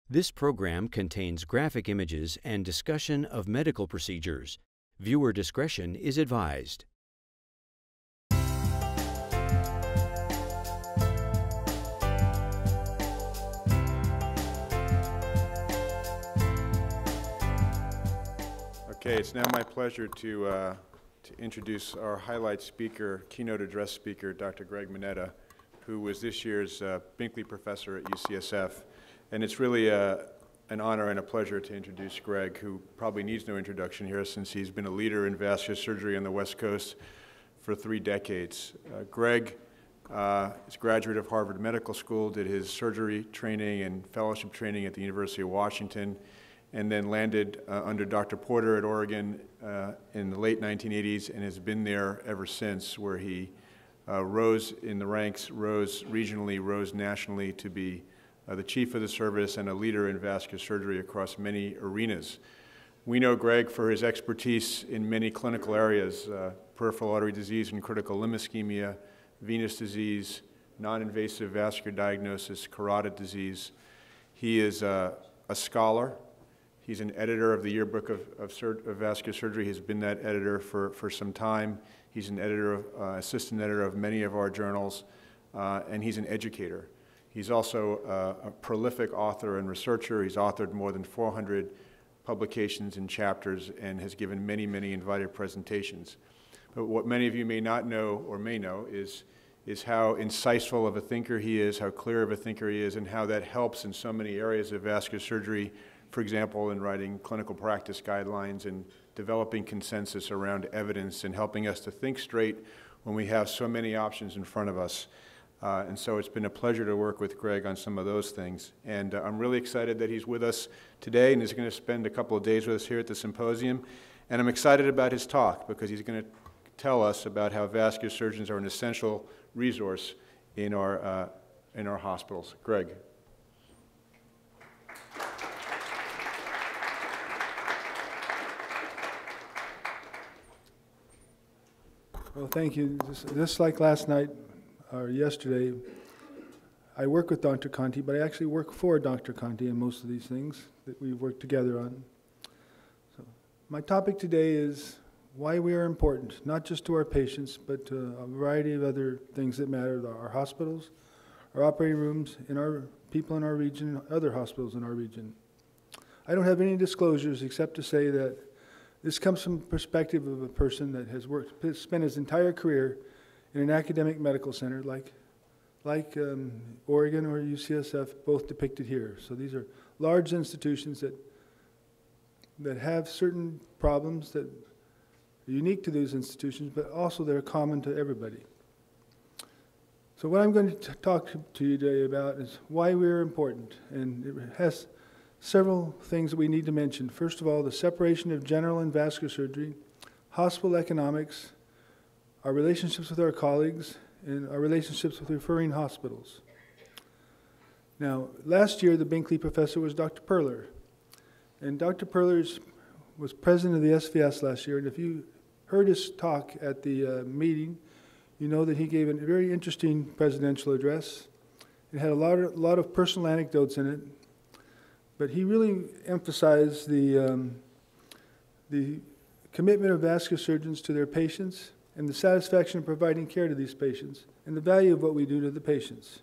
This program contains graphic images and discussion of medical procedures. Viewer discretion is advised. Okay, it's now my pleasure to introduce our highlight speaker, keynote address speaker, Dr. Greg Mineta, who was this year's Binkley Professor at UCSF. And it's really an honor and a pleasure to introduce Greg, who probably needs no introduction here since he's been a leader in vascular surgery on the West Coast for 3 decades. Greg is a graduate of Harvard Medical School, did his surgery training and fellowship training at the University of Washington, and then landed under Dr. Porter at Oregon in the late 1980s and has been there ever since, where he rose in the ranks, rose regionally, rose nationally to be the chief of the service and a leader in vascular surgery across many arenas. We know Greg for his expertise in many clinical areas, peripheral artery disease and critical limb ischemia, venous disease, non-invasive vascular diagnosis, carotid disease. He is a scholar. He's an editor of the Yearbook of Vascular Surgery. He's been that editor for some time. He's an editor, assistant editor of many of our journals, and he's an educator. He's also a prolific author and researcher. He's authored more than 400 publications and chapters and has given many, many invited presentations. But what many of you may not know or may know is how insightful of a thinker he is, how clear of a thinker he is, and how that helps in so many areas of vascular surgery. For example, in writing clinical practice guidelines and developing consensus around evidence and helping us to think straight when we have so many options in front of us. And so it's been a pleasure to work with Greg on some of those things. And I'm really excited that he's with us today and is going to spend a couple of days with us here at the symposium. And I'm excited about his talk because he's going to tell us about how vascular surgeons are an essential resource in our hospitals. Greg. Well, thank you. Just like last night or yesterday, I work with Dr. Conti, but I actually work for Dr. Conti in most of these things that we've worked together on. So my topic today is why we are important, not just to our patients, but to a variety of other things that matter, our hospitals, our operating rooms, and our people in our region, other hospitals in our region. I don't have any disclosures except to say that this comes from the perspective of a person that has spent his entire career in an academic medical center like Oregon or UCSF, both depicted here. So these are large institutions that have certain problems that are unique to those institutions, but also they're common to everybody. So what I'm going to talk to you today about is why we're important, and it has several things that we need to mention. First of all, the separation of general and vascular surgery, hospital economics, our relationships with our colleagues, and our relationships with referring hospitals. Now, last year, the Binkley Professor was Dr. Perler. And Dr. Perler was president of the SVS last year, and if you heard his talk at the meeting, you know that he gave a very interesting presidential address. It had a lot of personal anecdotes in it. But he really emphasized the commitment of vascular surgeons to their patients and the satisfaction of providing care to these patients and the value of what we do to the patients.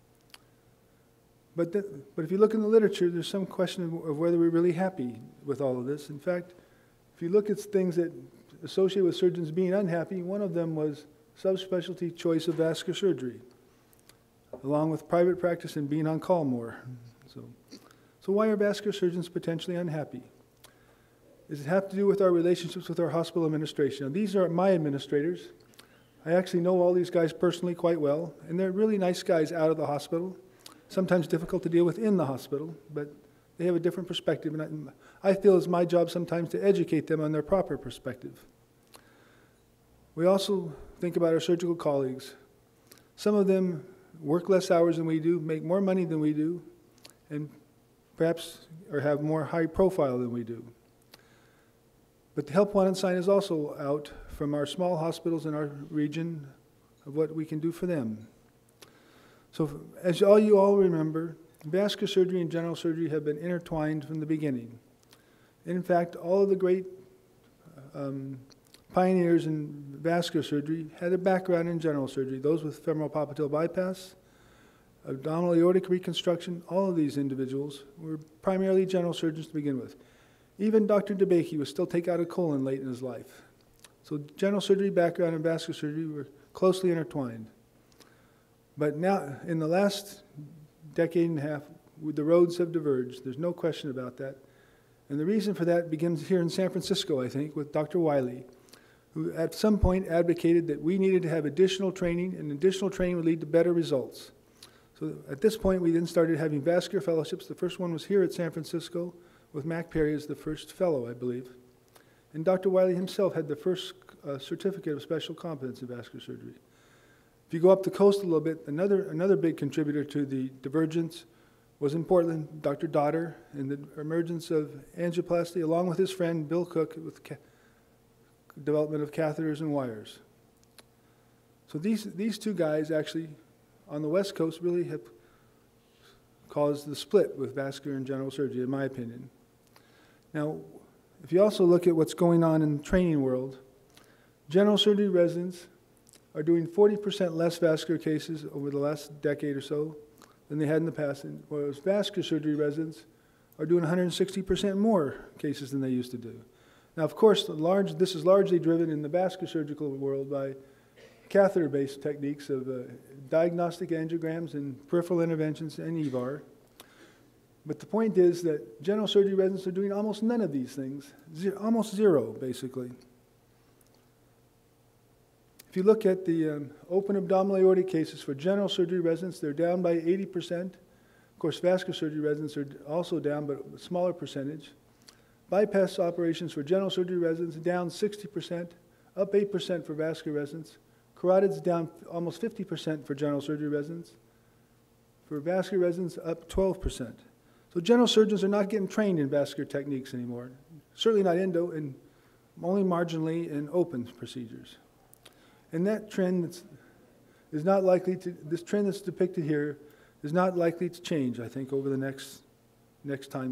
But if you look in the literature, there's some question of whether we're really happy with all of this. In fact, if you look at things that associate with surgeons being unhappy, one of them was subspecialty choice of vascular surgery, along with private practice and being on call more. So why are vascular surgeons potentially unhappy? Does it have to do with our relationships with our hospital administration? Now, these are my administrators. I actually know all these guys personally quite well, and they're really nice guys out of the hospital, sometimes difficult to deal with in the hospital, but they have a different perspective, and I feel it's my job sometimes to educate them on their proper perspective. We also think about our surgical colleagues. Some of them work less hours than we do, make more money than we do, and perhaps or have more high profile than we do. But the help wanted sign is also out from our small hospitals in our region of what we can do for them. So as you all remember, vascular surgery and general surgery have been intertwined from the beginning. In fact, all of the great pioneers in vascular surgery had a background in general surgery. Those with femoral popliteal bypass, abdominal aortic reconstruction, all of these individuals were primarily general surgeons to begin with. Even Dr. DeBakey was still take out a colon late in his life. So general surgery background and vascular surgery were closely intertwined. But now, in the last decade and a half, the roads have diverged. There's no question about that. And the reason for that begins here in San Francisco, I think, with Dr. Wiley, who at some point advocated that we needed to have additional training, and additional training would lead to better results. So at this point, we then started having vascular fellowships. The first one was here at San Francisco, with Mac Perry as the first fellow, I believe. And Dr. Wiley himself had the first certificate of special competence in vascular surgery. If you go up the coast a little bit, another big contributor to the divergence was in Portland, Dr. Dotter, and the emergence of angioplasty, along with his friend Bill Cook, with development of catheters and wires. So these two guys actually, on the West Coast, really have caused the split with vascular and general surgery, in my opinion. Now, if you also look at what's going on in the training world, general surgery residents are doing 40% less vascular cases over the last decade or so than they had in the past, whereas vascular surgery residents are doing 160% more cases than they used to do. Now, of course, this is largely driven in the vascular surgical world by catheter-based techniques of diagnostic angiograms and peripheral interventions and EVAR. But the point is that general surgery residents are doing almost none of these things, almost zero, basically. If you look at the open abdominal aortic cases for general surgery residents, they're down by 80%. Of course, vascular surgery residents are also down, but a smaller percentage. Bypass operations for general surgery residents down 60%, up 8% for vascular residents. Carotids down almost 50% for general surgery residents. For vascular residents, up 12%. So general surgeons are not getting trained in vascular techniques anymore. Certainly not endo, and only marginally in open procedures. And that trend is not likely to, this trend that's depicted here is not likely to change, I think, over the next time.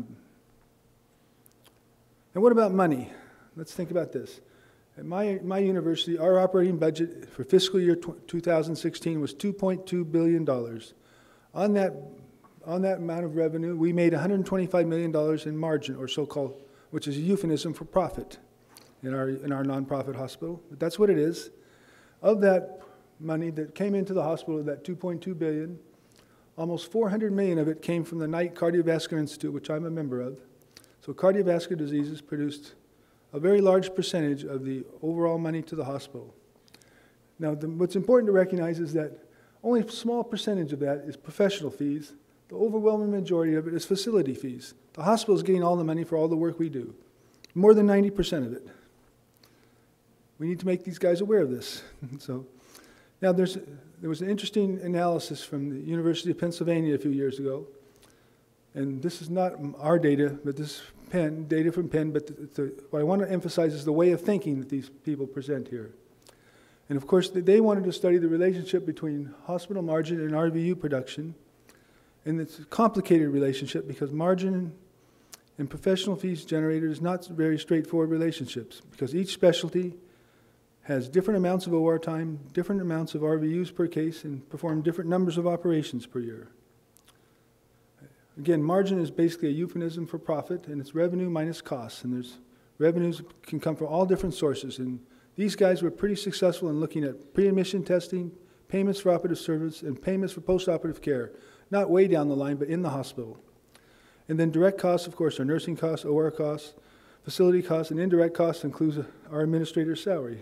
And what about money? Let's think about this. At my university, our operating budget for fiscal year 2016 was $2.2 billion. On that amount of revenue, we made $125 million in margin, or so-called, which is a euphemism for profit in our nonprofit hospital. But that's what it is. Of that money that came into the hospital, that $2.2 billion, almost $400 million of it came from the Knight Cardiovascular Institute, which I'm a member of. So cardiovascular diseases produced a very large percentage of the overall money to the hospital. Now, what's important to recognize is that only a small percentage of that is professional fees. The overwhelming majority of it is facility fees. The hospital is getting all the money for all the work we do, more than 90% of it. We need to make these guys aware of this. So, now there was an interesting analysis from the University of Pennsylvania a few years ago, and this is not our data, but this is data from Penn, but what I want to emphasize is the way of thinking that these people present here. And of course, they wanted to study the relationship between hospital margin and RVU production, and it's a complicated relationship because margin and professional fees generated is not very straightforward relationships, because each specialty has different amounts of OR time, different amounts of RVUs per case, and perform different numbers of operations per year. Again, margin is basically a euphemism for profit, and it's revenue minus costs, and revenues can come from all different sources, and these guys were pretty successful in looking at pre-admission testing, payments for operative service, and payments for post-operative care, not way down the line, but in the hospital. And then direct costs, of course, are nursing costs, OR costs, facility costs, and indirect costs includes our administrator's salary.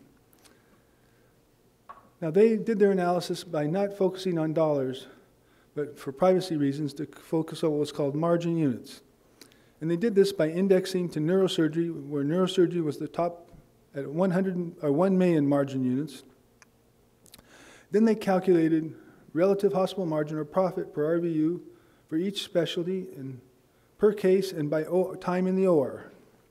Now, they did their analysis by not focusing on dollars, but for privacy reasons, to focus on what was called margin units. And they did this by indexing to neurosurgery, where neurosurgery was the top at 1 million margin units. Then they calculated relative hospital margin or profit per RVU for each specialty and per case and by time in the OR.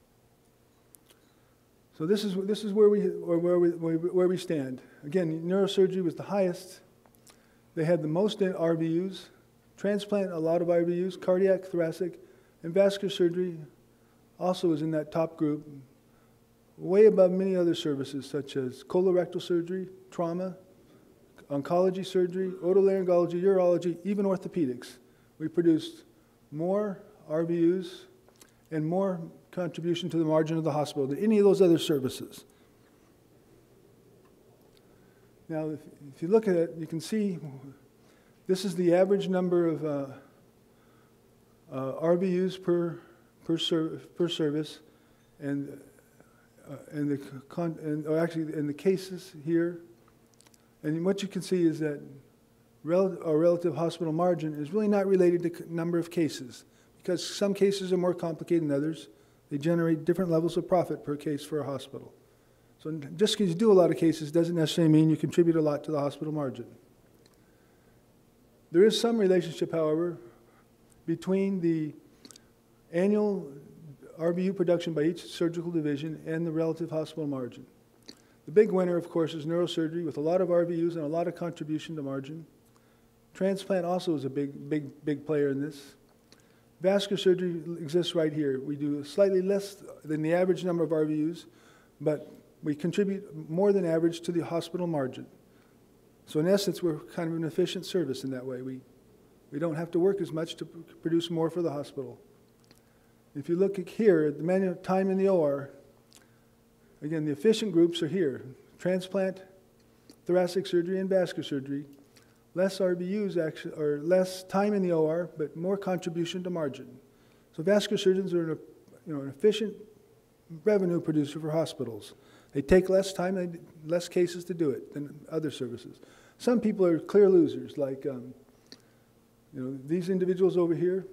So this is where we stand. Again, neurosurgery was the highest. They had the most RVUs, Transplant, a lot of IVUs, cardiac, thoracic, and vascular surgery also is in that top group, way above many other services such as colorectal surgery, trauma, oncology surgery, otolaryngology, urology, even orthopedics. We produced more RVUs and more contribution to the margin of the hospital than any of those other services. Now, if you look at it, you can see this is the average number of RVUs per service, and the cases here. And what you can see is that our relative hospital margin is really not related to number of cases, because some cases are more complicated than others. They generate different levels of profit per case for a hospital. So just because you do a lot of cases doesn't necessarily mean you contribute a lot to the hospital margin. There is some relationship, however, between the annual RVU production by each surgical division and the relative hospital margin. The big winner, of course, is neurosurgery with a lot of RVUs and a lot of contribution to margin. Transplant also is a big player in this. Vascular surgery exists right here. We do slightly less than the average number of RVUs, but we contribute more than average to the hospital margin. So in essence, we're kind of an efficient service in that way. We don't have to work as much to produce more for the hospital. If you look here at the time in the OR, again, the efficient groups are here: transplant, thoracic surgery, and vascular surgery. Less RVUs, actually, or less time in the OR, but more contribution to margin. So vascular surgeons are an efficient revenue producer for hospitals. They take less time, less cases to do it than other services. Some people are clear losers, like these individuals over here.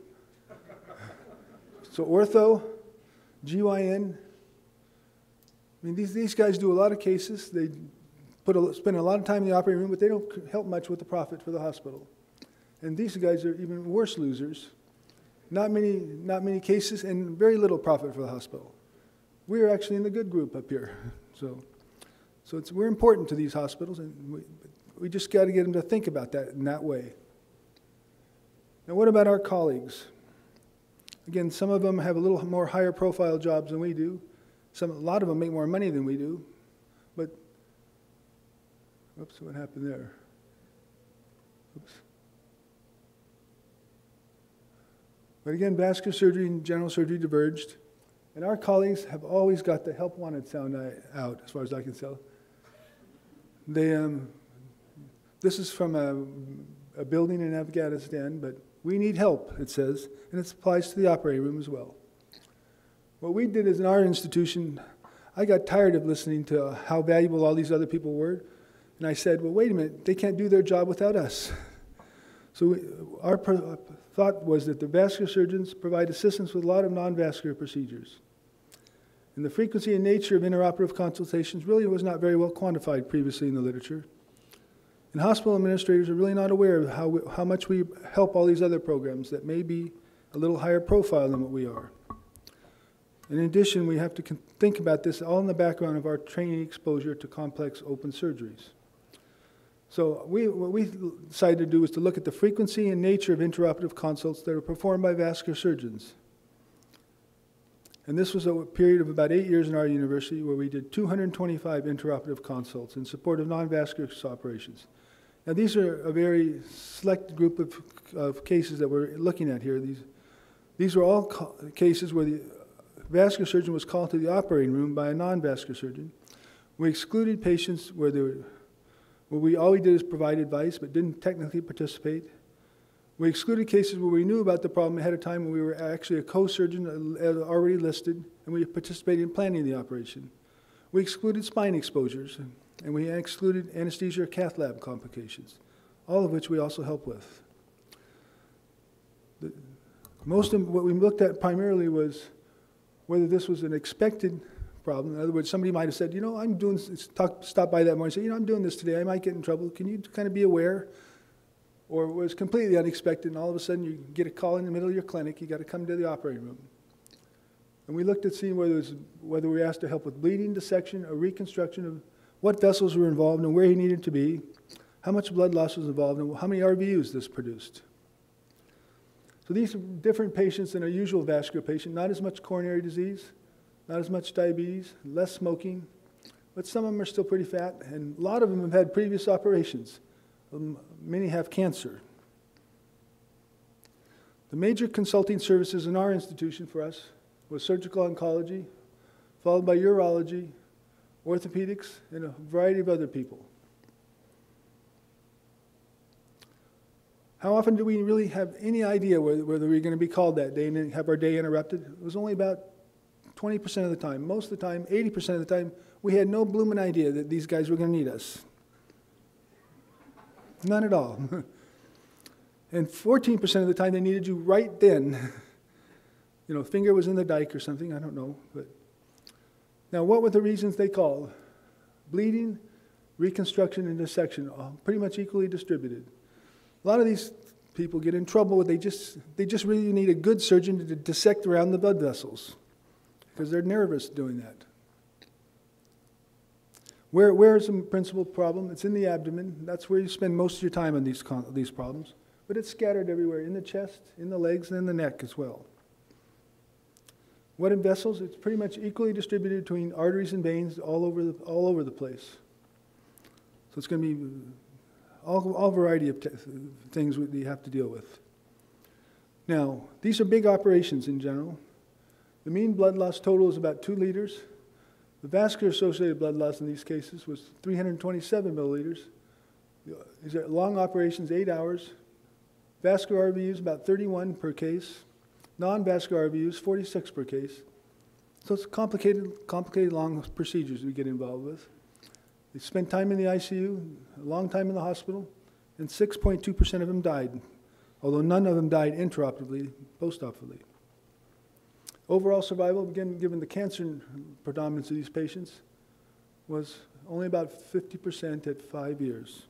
So ortho, GYN. I mean, these guys do a lot of cases. They spend a lot of time in the operating room, but they don't help much with the profit for the hospital. And these guys are even worse losers. Not many cases and very little profit for the hospital. We're actually in the good group up here. So we're important to these hospitals, and we just got to get them to think about that in that way. Now, what about our colleagues? Again, some of them have a little more higher profile jobs than we do. A lot of them make more money than we do. But, oops, what happened there? Oops. But again, vascular surgery and general surgery diverged. And our colleagues have always got the help wanted sound out, as far as I can tell. This is from a building in Afghanistan, but we need help, it says, and it applies to the operating room as well. What we did is in our institution, I got tired of listening to how valuable all these other people were, and I said, well, wait a minute, they can't do their job without us. So our thought was that the vascular surgeons provide assistance with a lot of non-vascular procedures. And the frequency and nature of intraoperative consultations really was not very well quantified previously in the literature. And hospital administrators are really not aware of how much we help all these other programs that may be a little higher profile than what we are. In addition, we have to think about this all in the background of our training exposure to complex open surgeries. So what we decided to do was to look at the frequency and nature of intraoperative consults that are performed by vascular surgeons. And this was a period of about 8 years in our university where we did 225 intraoperative consults in support of non-vascular operations. Now these are a very select group of cases that we're looking at here. These were all cases where the vascular surgeon was called to the operating room by a non-vascular surgeon. We excluded patients where all we did is provide advice but didn't technically participate. We excluded cases where we knew about the problem ahead of time when we were actually a co-surgeon already listed and we participated in planning the operation. We excluded spine exposures and we excluded anesthesia or cath lab complications, all of which we also help with. Most of what we looked at primarily was whether this was an expected problem. In other words, somebody might have said, stop by that morning and say, I'm doing this today, I might get in trouble. Can you kind of be aware? Or it was completely unexpected, and all of a sudden you get a call in the middle of your clinic, you got to come to the operating room. And we looked at seeing whether we were asked to help with bleeding, dissection, or reconstruction of what vessels were involved and where he needed to be, how much blood loss was involved, and how many RVUs this produced. So these are different patients than a usual vascular patient, not as much coronary disease, not as much diabetes, less smoking, but some of them are still pretty fat, and a lot of them have had previous operations. Many have cancer. The major consulting services in our institution for us was surgical oncology, followed by urology, orthopedics, and a variety of other people. How often do we really have any idea whether we're going to be called that day and have our day interrupted? It was only about 20% of the time. Most of the time, 80% of the time, we had no blooming idea that these guys were going to need us. None at all. And 14% of the time, they needed you right then. You know, finger was in the dike or something, I don't know. But now, what were the reasons they called? Bleeding, reconstruction, and dissection, all pretty much equally distributed. A lot of these people get in trouble with they just really need a good surgeon to dissect around the blood vessels because they're nervous doing that. Where is the principal problem? It's in the abdomen. That's where you spend most of your time on these problems. But it's scattered everywhere, in the chest, in the legs, and in the neck as well. What in vessels? It's pretty much equally distributed between arteries and veins all over the place. So it's going to be all variety of things that you have to deal with. Now, these are big operations in general. The mean blood loss total is about 2 liters. The vascular-associated blood loss in these cases was 327 milliliters. These are long operations, 8 hours. Vascular RVUs, about 31 per case. Non-vascular RVUs, 46 per case. So it's complicated long procedures we get involved with. They spent time in the ICU, a long time in the hospital, and 6.2% of them died, although none of them died intraoperatively, postoperatively. Overall survival, again, given the cancer predominance of these patients, was only about 50% at 5 years.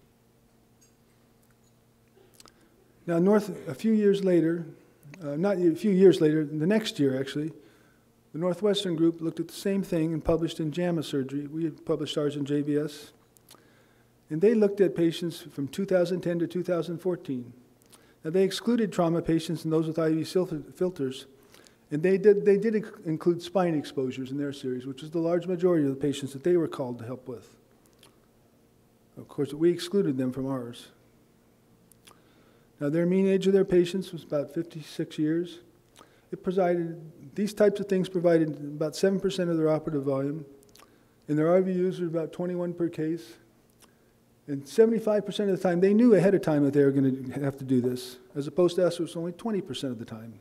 Now, a few years later, not a few years later, the next year actually, the Northwestern group looked at the same thing and published in JAMA Surgery. We had published ours in JVS. And they looked at patients from 2010 to 2014. Now, they excluded trauma patients and those with IV filters. And they did include spine exposures in their series, which is the large majority of the patients that they were called to help with. Of course, we excluded them from ours. Now, their mean age of their patients was about 56 years. These types of things provided about 7% of their operative volume, and their RVUs were about 21 per case. And 75% of the time, they knew ahead of time that they were going to have to do this, as opposed to us, it was only 20% of the time.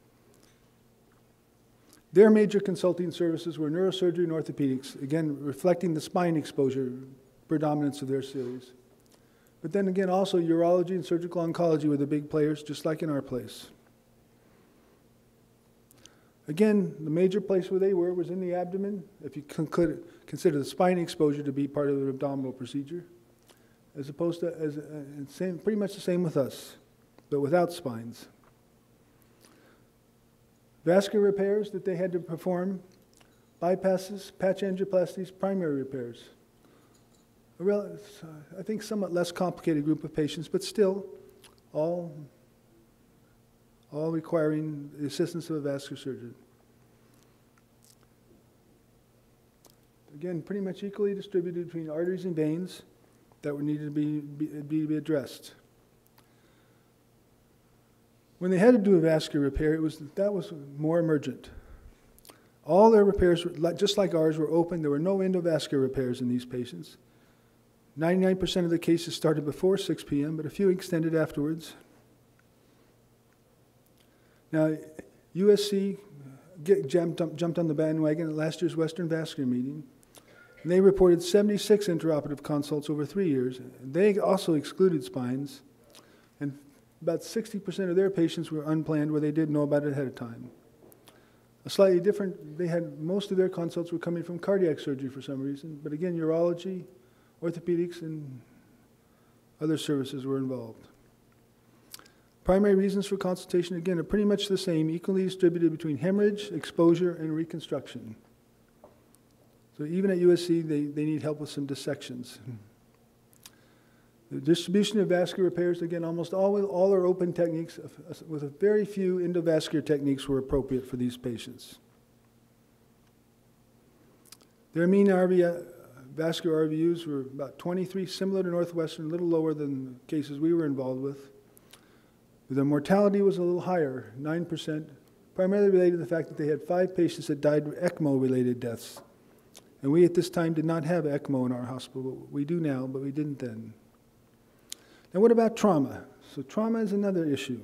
Their major consulting services were neurosurgery and orthopedics, again, reflecting the spine exposure predominance of their series. But then again, also urology and surgical oncology were the big players, just like in our place. Again, the major place where they were was in the abdomen, if you consider the spine exposure to be part of an abdominal procedure, as opposed to, pretty much the same with us, but without spines. Vascular repairs that they had to perform, bypasses, patch angioplasties, primary repairs. I think somewhat less complicated group of patients, but still all requiring the assistance of a vascular surgeon. Again, pretty much equally distributed between arteries and veins that were needed to be addressed. When they had to do a vascular repair, that was more emergent. All their repairs, just like ours, were open. There were no endovascular repairs in these patients. 99% of the cases started before 6 p.m., but a few extended afterwards. Now, USC jumped on the bandwagon at last year's Western Vascular meeting. And they reported 76 intraoperative consults over 3 years. They also excluded spines. And about 60% of their patients were unplanned, where they didn't know about it ahead of time. A slightly different, most of their consults were coming from cardiac surgery for some reason, but again, urology, orthopedics, and other services were involved. Primary reasons for consultation, again, are pretty much the same, equally distributed between hemorrhage, exposure, and reconstruction. So even at USC, they need help with some dissections. The distribution of vascular repairs, again, almost all are open techniques, with a very few endovascular techniques were appropriate for these patients. Their mean vascular RVUs were about 23, similar to Northwestern, a little lower than the cases we were involved with. Their mortality was a little higher, 9%, primarily related to the fact that they had 5 patients that died of ECMO-related deaths. And we at this time did not have ECMO in our hospital. We do now, but we didn't then. Now what about trauma? So trauma is another issue.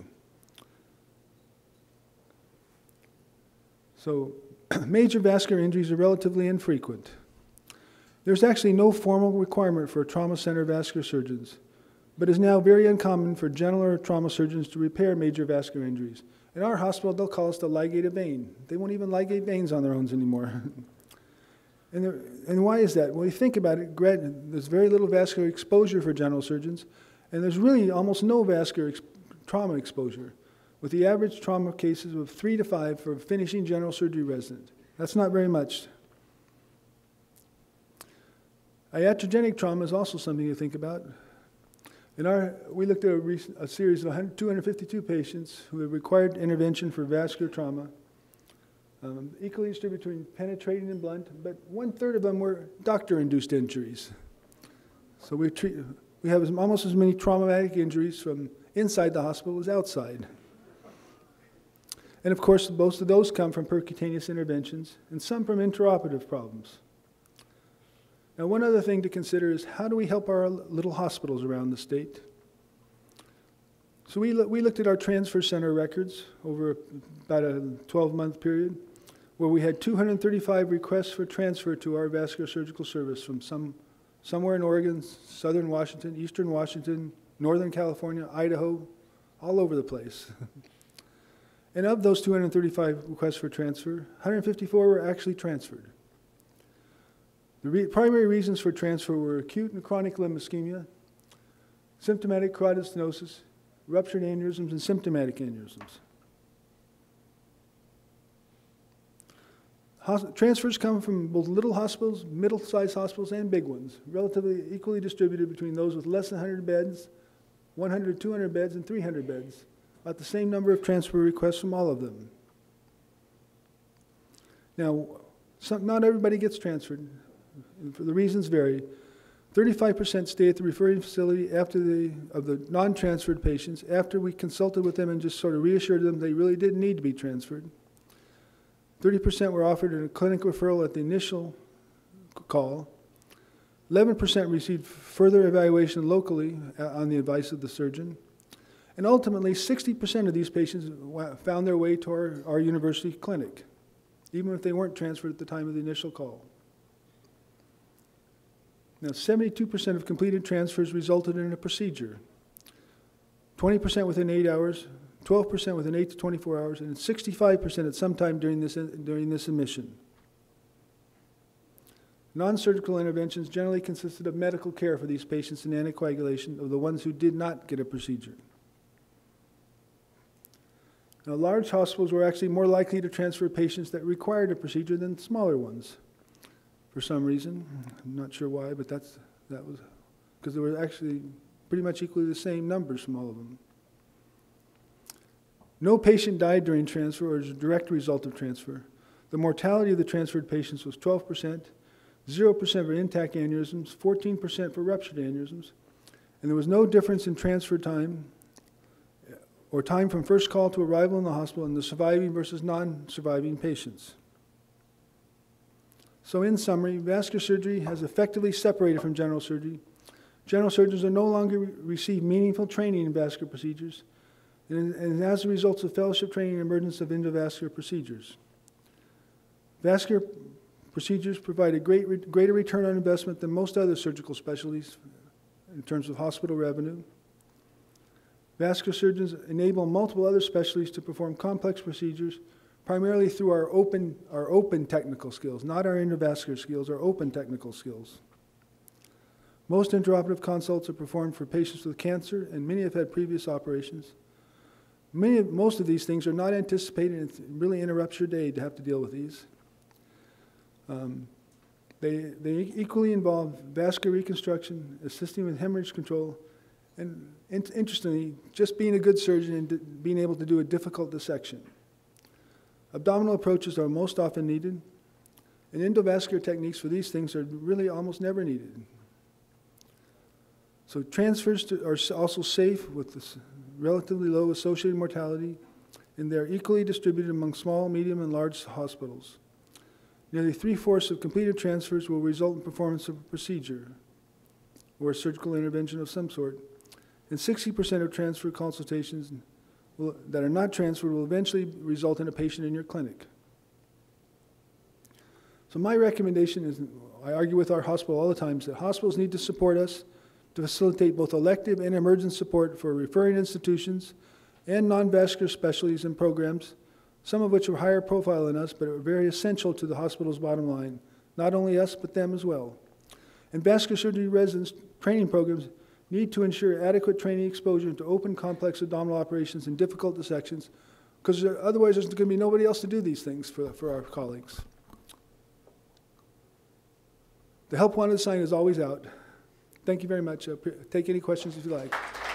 So major vascular injuries are relatively infrequent. There's actually no formal requirement for trauma center vascular surgeons, but it's now very uncommon for general trauma surgeons to repair major vascular injuries. In our hospital, they'll call us to ligate a vein. They won't even ligate veins on their own anymore. And why is that? Well, you think about it, there's very little vascular exposure for general surgeons, and there's really almost no vascular trauma exposure, with the average trauma cases of 3 to 5 for a finishing general surgery resident. That's not very much. Iatrogenic trauma is also something to think about. We looked at a series of 252 patients who had required intervention for vascular trauma, equally distributed between penetrating and blunt, but 1/3 of them were doctor-induced injuries. So we have almost as many traumatic injuries from inside the hospital as outside. And of course, most of those come from percutaneous interventions and some from intraoperative problems. Now, one other thing to consider is how do we help our little hospitals around the state? So we looked at our transfer center records over about a 12-month period, where we had 235 requests for transfer to our vascular surgical service from somewhere in Oregon, southern Washington, eastern Washington, northern California, Idaho, all over the place. And of those 235 requests for transfer, 154 were actually transferred. The primary reasons for transfer were acute and chronic limb ischemia, symptomatic carotid stenosis, ruptured aneurysms, and symptomatic aneurysms. Transfers come from both little hospitals, middle-sized hospitals, and big ones, relatively equally distributed between those with less than 100 beds, 100, 200 beds, and 300 beds, about the same number of transfer requests from all of them. Now, not everybody gets transferred. The reasons vary. 35% stay at the referring facility of the non-transferred patients after we consulted with them and just sort of reassured them they really didn't need to be transferred. 30% were offered a clinic referral at the initial call. 11% received further evaluation locally on the advice of the surgeon. And ultimately, 60% of these patients found their way to our university clinic, even if they weren't transferred at the time of the initial call. Now, 72% of completed transfers resulted in a procedure, 20% within 8 hours, 12% within 8 to 24 hours, and 65% at some time during this admission. Non-surgical interventions generally consisted of medical care for these patients and anticoagulation of the ones who did not get a procedure. Now, large hospitals were actually more likely to transfer patients that required a procedure than smaller ones. For some reason, I'm not sure why, but that was because there were actually pretty much equally the same numbers from all of them. No patient died during transfer or as a direct result of transfer. The mortality of the transferred patients was 12%, 0% for intact aneurysms, 14% for ruptured aneurysms, and there was no difference in transfer time or time from first call to arrival in the hospital in the surviving versus non-surviving patients. So in summary, vascular surgery has effectively separated from general surgery. General surgeons are no longer receive meaningful training in vascular procedures, and as a result of fellowship training and emergence of endovascular procedures. Vascular procedures provide a greater return on investment than most other surgical specialties in terms of hospital revenue. Vascular surgeons enable multiple other specialties to perform complex procedures, primarily through our open technical skills, not our endovascular skills, our open technical skills. Most intraoperative consults are performed for patients with cancer, and many have had previous operations. Most of these things are not anticipated, and it really interrupts your day to have to deal with these. They equally involve vascular reconstruction, assisting with hemorrhage control, And interestingly, just being a good surgeon and being able to do a difficult dissection. Abdominal approaches are most often needed, and endovascular techniques for these things are really almost never needed. So transfers are also safe with this relatively low associated mortality, and they're equally distributed among small, medium, and large hospitals. Nearly 3/4 of completed transfers will result in performance of a procedure or a surgical intervention of some sort, and 60% of transfer consultations that are not transferred will eventually result in a patient in your clinic. So my recommendation is, I argue with our hospital all the time, is that hospitals need to support us to facilitate both elective and emergent support for referring institutions and non-vascular specialties and programs, some of which are higher profile than us, but are very essential to the hospital's bottom line, not only us, but them as well. And vascular surgery residents training programs need to ensure adequate training exposure to open, complex abdominal operations and difficult dissections, because otherwise there's going to be nobody else to do these things for our colleagues. The help wanted sign is always out. Thank you very much. Take any questions if you like.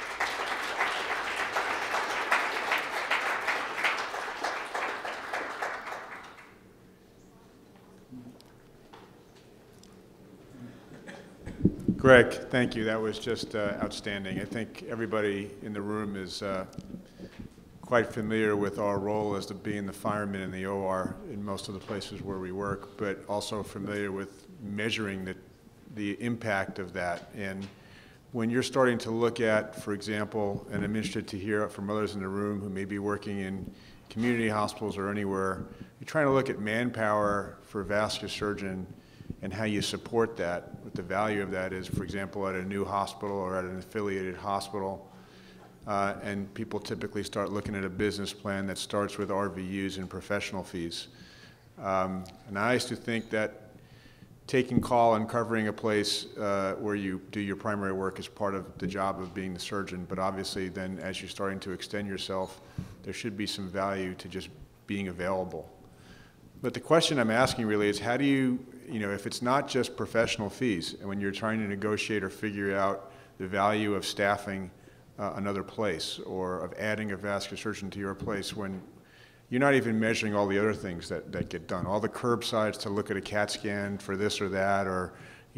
Greg, thank you. That was just outstanding. I think everybody in the room is quite familiar with our role as being the firemen in the OR in most of the places where we work, but also familiar with measuring the impact of that. And when you're starting to look at, for example, and I'm interested to hear from others in the room who may be working in community hospitals or anywhere, you're trying to look at manpower for a vascular surgeon and how you support that, what the value of that is, for example, at a new hospital or at an affiliated hospital. And people typically start looking at a business plan that starts with RVUs and professional fees. And I used to think that taking call and covering a place where you do your primary work is part of the job of being the surgeon, but obviously then as you're starting to extend yourself, there should be some value to just being available. But the question I'm asking really is, how do you if it's not just professional fees, and when you're trying to negotiate or figure out the value of staffing another place or of adding a vascular surgeon to your place, when you're not even measuring all the other things that get done, all the curbsides to look at a CAT scan for this or that, or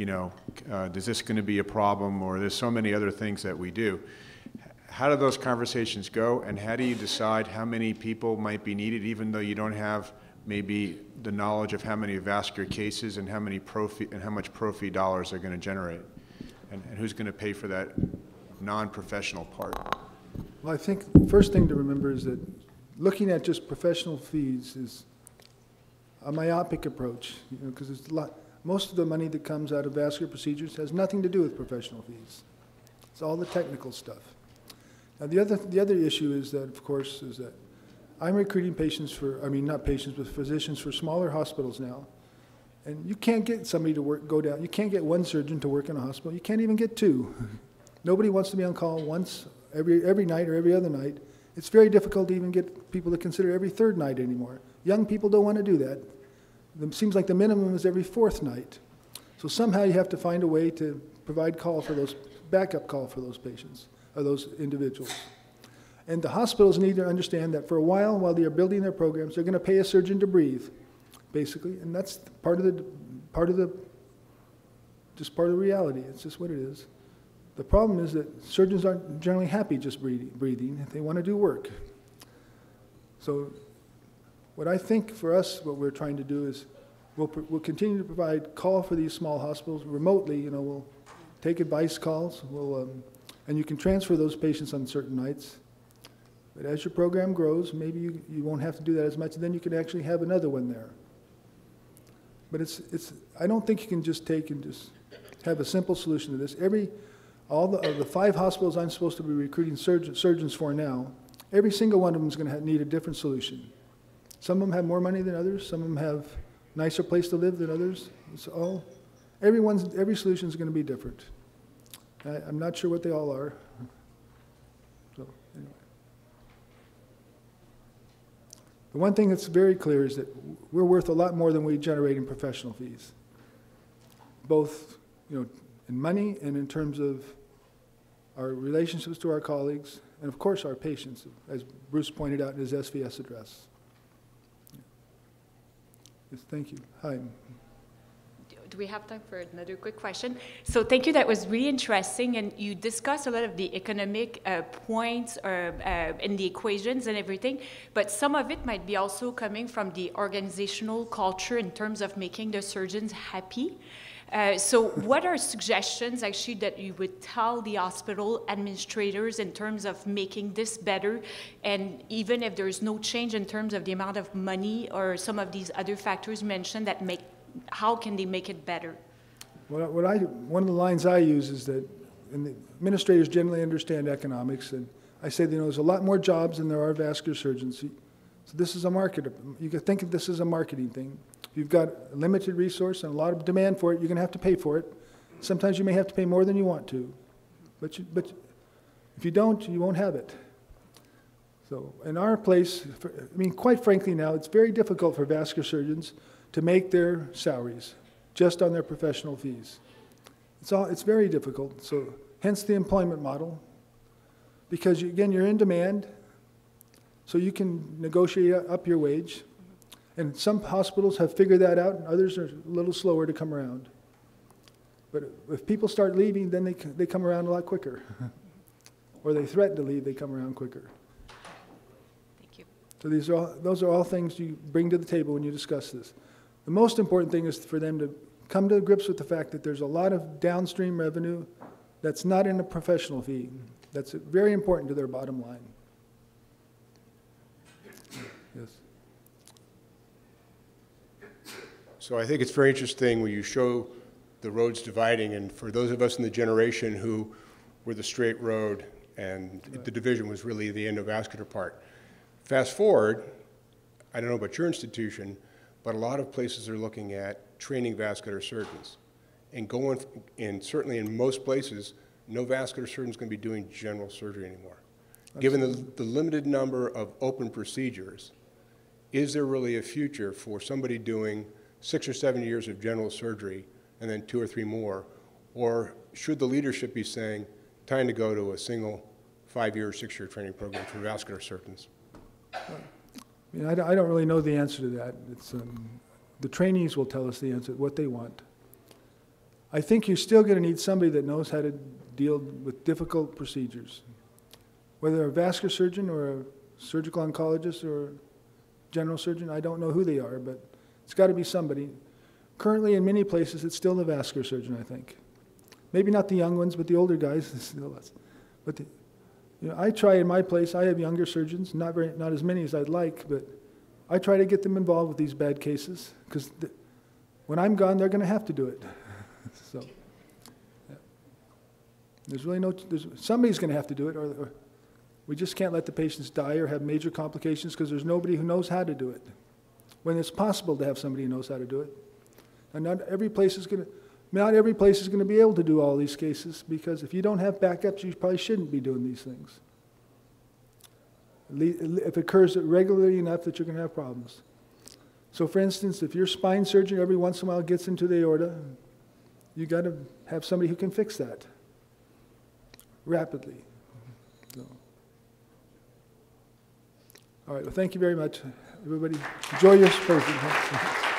is this going to be a problem, or there's so many other things that we do. How do those conversations go, and how do you decide how many people might be needed, even though you don't have maybe the knowledge of how many vascular cases and how many how much pro fee dollars they're going to generate, and who's going to pay for that non-professional part? Well, I think the first thing to remember is that looking at just professional fees is a myopic approach, because there's most of the money that comes out of vascular procedures has nothing to do with professional fees. It's all the technical stuff. Now, the other issue is that, of course, is that I'm recruiting patients not patients, but physicians for smaller hospitals now. And you can't get somebody to go down. You can't get one surgeon to work in a hospital. You can't even get two. Nobody wants to be on call once every night or every other night. It's very difficult to even get people to consider every third night anymore. Young people don't want to do that. It seems like the minimum is every fourth night. So somehow you have to find a way to provide backup call for those patients, or those individuals. And the hospitals need to understand that for a while they are building their programs, they're going to pay a surgeon to breathe, basically, and that's part of the reality. It's just what it is. The problem is that surgeons aren't generally happy just breathing. They want to do work. So what I think for us, what we're trying to do is we'll continue to provide call for these small hospitals remotely. We'll take advice calls, and you can transfer those patients on certain nights. But as your program grows, maybe you won't have to do that as much, and then you can actually have another one there. But I don't think you can just take and just have a simple solution to this. All the 5 hospitals I'm supposed to be recruiting surgeons for now, every single one of them is going to need a different solution. Some of them have more money than others. Some of them have a nicer place to live than others. Every solution is going to be different. I'm not sure what they all are. So anyway. The one thing that's very clear is that we're worth a lot more than we generate in professional fees, both in money and in terms of our relationships to our colleagues, and of course our patients, as Bruce pointed out in his SVS address. Yes, thank you. Hi. Do we have time for another quick question? So thank you, that was really interesting, and you discussed a lot of the economic points in the equations and everything, but some of it might be also coming from the organizational culture in terms of making the surgeons happy. So what are suggestions actually that you would tell the hospital administrators in terms of making this better, and even if there's no change in terms of the amount of money or some of these other factors mentioned, that make, how can they make it better? One of the lines I use is that, and the administrators generally understand economics, and I say, you know, there's a lot more jobs than there are vascular surgeons. So this is a market. You can think of this as a marketing thing. If you've got a limited resource and a lot of demand for it, you're going to have to pay for it. Sometimes you may have to pay more than you want to, but if you don't, you won't have it. So in our place, I mean, quite frankly now, it's very difficult for vascular surgeons to make their salaries just on their professional fees. It's very difficult. So hence the employment model, because again, you're in demand, so you can negotiate up your wage. And some hospitals have figured that out, and others are a little slower to come around. But if people start leaving, then they come around a lot quicker. Or they threaten to leave, they come around quicker. Thank you. So those are all things you bring to the table when you discuss this. The most important thing is for them to come to grips with the fact that there's a lot of downstream revenue that's not in a professional fee. That's very important to their bottom line. Yes. So I think it's very interesting when you show the roads dividing, and for those of us in the generation who were the straight road and the division was really the endovascular part. Fast forward, I don't know about your institution, but a lot of places are looking at training vascular surgeons. And certainly in most places, no vascular surgeon is going to be doing general surgery anymore. Given the limited number of open procedures, is there really a future for somebody doing 6 or 7 years of general surgery and then 2 or 3 more? Or should the leadership be saying, time to go to a single 5-year or 6-year training program for vascular surgeons? I mean, I don't really know the answer to that. It's, the trainees will tell us the answer, what they want. I think you're still going to need somebody that knows how to deal with difficult procedures. Whether a vascular surgeon or a surgical oncologist or a general surgeon, I don't know who they are, but it's got to be somebody. Currently, in many places, it's still the vascular surgeon, I think. Maybe not the young ones, but the older guys, still. But you know, I try in my place. I have younger surgeons, not as many as I'd like, but I try to get them involved with these bad cases because when I'm gone, they're going to have to do it. So yeah. There's really somebody's going to have to do it, or we just can't let the patients die or have major complications because there's nobody who knows how to do it. When it's possible to have somebody who knows how to do it, and not every place is going to be able to do all these cases, because if you don't have backups, you probably shouldn't be doing these things. If it occurs regularly enough that you're going to have problems. So for instance, if your spine surgeon every once in a while gets into the aorta, you got to have somebody who can fix that rapidly. So. All right, well, thank you very much. Everybody, enjoy your symposium.